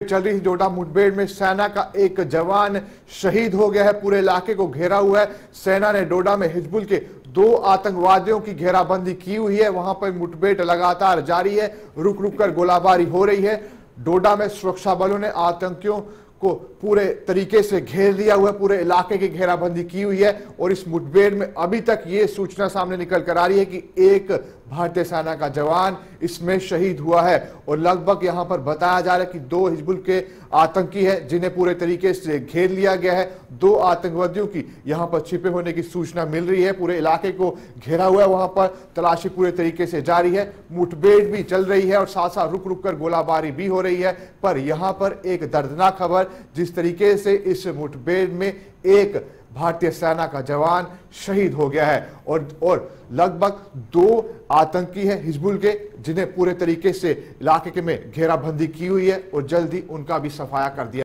चल रही डोडा मुठभेड़ में सेना का एक जवान शहीद हो गया है। पूरे इलाके को घेरा हुआ है। सेना ने डोडा में हिजबुल के 2 आतंकवादियों की घेराबंदी की हुई है। वहां पर मुठभेड़ लगातार जारी है, रुक रुक कर गोलाबारी हो रही है। डोडा में सुरक्षा बलों ने आतंकियों को पूरे तरीके से घेर लिया हुआ है, पूरे इलाके की घेराबंदी की हुई है। और इस मुठभेड़ में अभी तक ये सूचना सामने निकल कर आ रही है कि एक भारतीय सेना का जवान इसमें शहीद हुआ है। और लगभग यहां पर बताया जा रहा है कि 2 हिजबुल के आतंकी है जिन्हें पूरे तरीके से घेर लिया गया है। 2 आतंकवादियों की यहां पर छिपे होने की सूचना मिल रही है। पूरे इलाके को घेरा हुआ है, वहां पर तलाशी पूरे तरीके से जारी है। मुठभेड़ भी चल रही है और साथ साथ रुक रुक कर गोलाबारी भी हो रही है। पर यहां पर एक दर्दनाक खबर, जिस तरीके से इस मुठभेड़ में एक भारतीय सेना का जवान शहीद हो गया है और लगभग 2 आतंकी हैं हिजबुल के, जिन्हें पूरे तरीके से इलाके में घेराबंदी की हुई है और जल्दी उनका भी सफाया कर दिया।